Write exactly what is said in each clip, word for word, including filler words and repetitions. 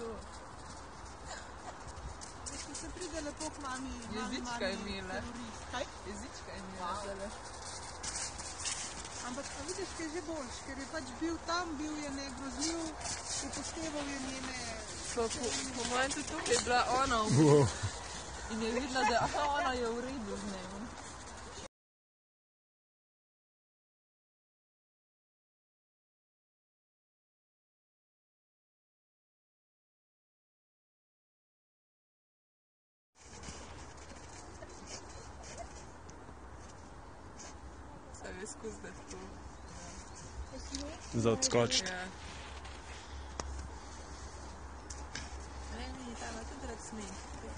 Ko se pride lepo k mami, jezička je imela. Kaj? Jezička je imela. Wow. Ampak pa vidiš, kaj je že boljš, ker je pač bil tam, bil je negrozljiv, upošteval je njene... Po, po, po mojem tudi tukaj je bila ona v Wow. in je videla, da aha, ona je v redu z njim. Se je skozi da to. Za odskočiti. Ja. Ne, ni, tam je tudi rad sneg.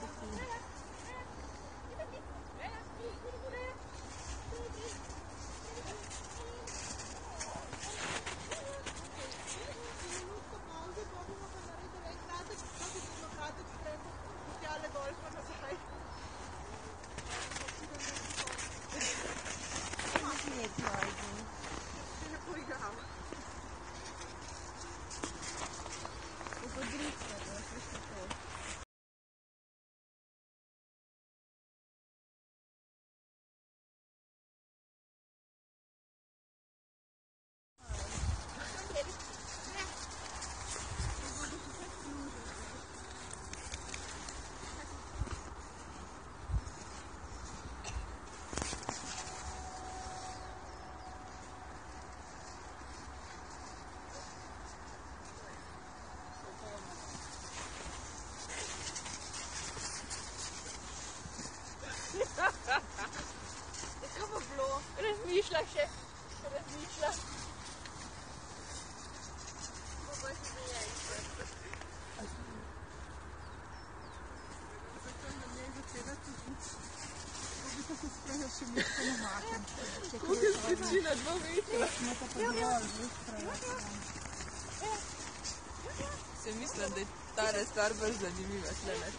Kaj bo bilo? Razmišlja še, razmišlja. Bo pa si da je isto. Zato na njej začela tudi. Bi pa se sprejo še mesto na maken. Kako je skočila dva metra? No pa pa dovolj, že sprejo. Se mislim, da je ta stvar bolj zanimiva tlele.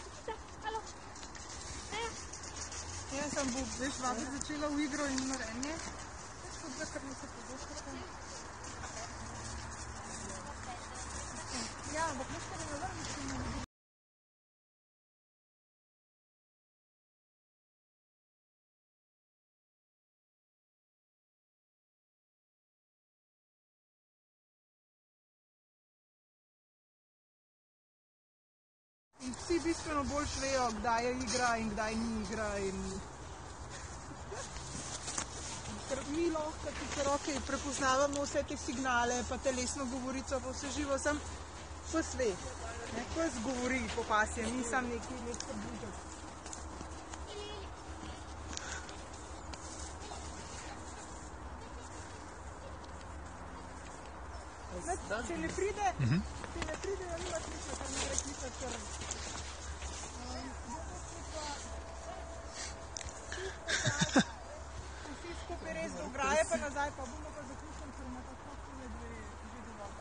Jaz sem bo, veš, vabi začela v igro in norenje. Tudi da, kar mi se podoškata. Ja, ampak veš, kar je navrni, če ne bi. In vsi bistveno bolj vejo, kdaj je igra in kdaj ni igra. In... Ker mi lahko tudi roke prepoznavamo vse te signale, pa telesno govorico, pa vse živo, sem pes ve. Pes govori po pasje, ni sam neki nek približek. Če ne pride, če ne pride, jo nima smisla, ker ne gre klicat, ker... Vsi skupaj res do ograje, pa nazaj, pa bomo pa zaključen, ker ima tako tole dve že dovolj.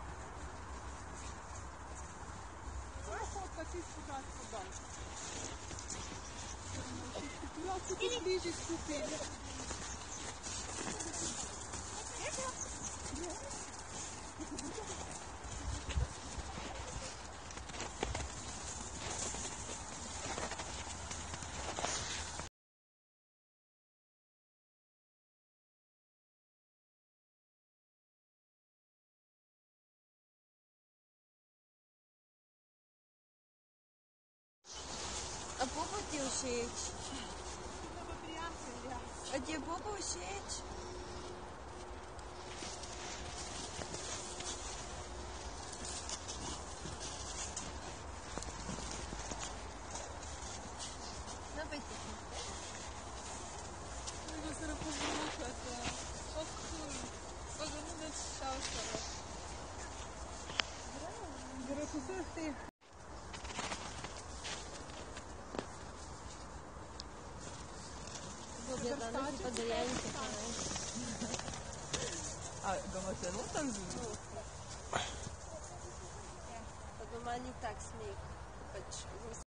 Kaj hod pa si spočati pod dol? Lahko tudi bliži skupaj. A Bobo ti je všeč? A ti je Bobo všeč? No, pojďte. Da se lahko zvučate. So cool. So ga ne več šalšala. Zaradi vseh teh. Danes je pa deljenke, pa ne. A ga ima celo tam zelo? Pa doma ni tak sneg. Pač